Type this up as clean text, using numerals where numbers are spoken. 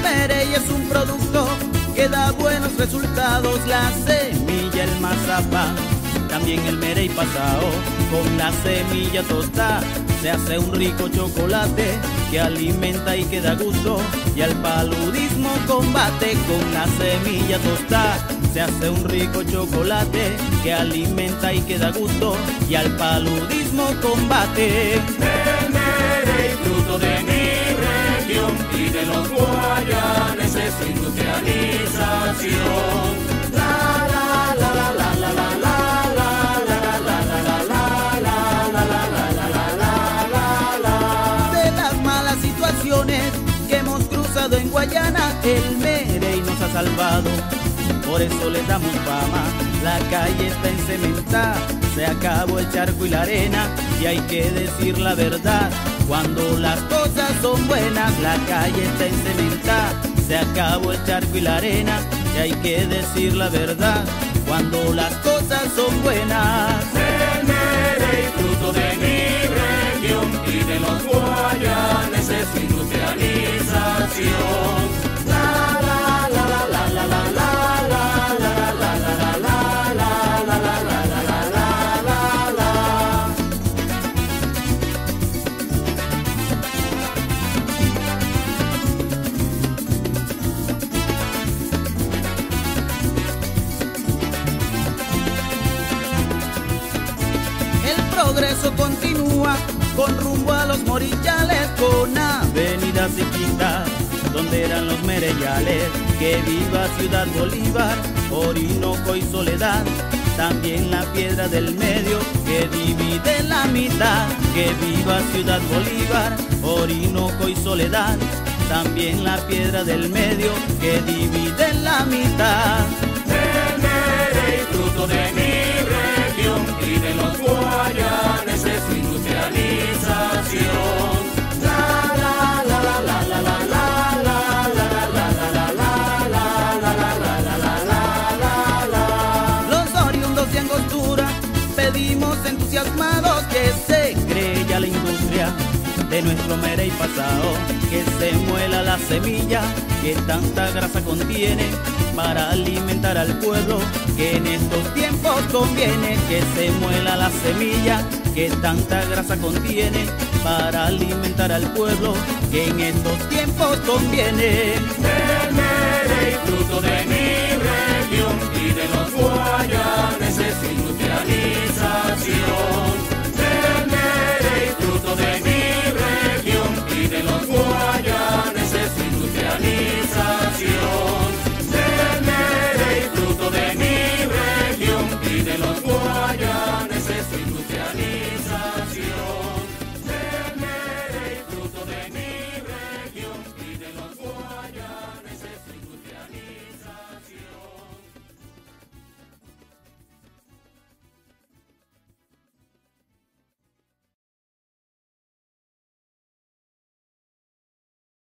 Merey es un producto que da buenos resultados, la semilla, el mazapán, también el Merey pasado, con la semilla tostada se hace un rico chocolate que alimenta y que da gusto y al paludismo combate. Con la semilla tostada se hace un rico chocolate que alimenta y que da gusto y al paludismo combate. El Merey, fruto de mi región y de los guayanes, es industrialización. La la la la la la la la. Que hemos cruzado en Guayana, el Merey nos ha salvado, por eso le damos fama. La calle está encementada, se acabó el charco y la arena, y hay que decir la verdad, cuando las cosas son buenas. La calle está encementada, se acabó el charco y la arena, y hay que decir la verdad, cuando las cosas son buenas. El Merey, fruto de mi región y de los guayanes, es industrialización. La la la la la la la la la la la la la. El progreso continúa con rumbo a los Morillales, con avenidas y quintas donde eran los mereyales. Que viva Ciudad Bolívar, Orinoco y Soledad, también la piedra del medio que divide la mitad. Que viva Ciudad Bolívar, Orinoco y Soledad, también la piedra del medio que divide la mitad. El Merey, fruto de mi región y de los guayanes, es industrialización. La la la la la la la la. Pedimos entusiasmados que se cree ya la industria de nuestro Merey pasado, que se muela la semilla que tanta grasa contiene para alimentar al pueblo, que en estos tiempos conviene. Que se muela la semilla que tanta grasa contiene para alimentar al pueblo, que en estos tiempos conviene. El Merey, fruto de mi región y de los guayanes, es industrialización.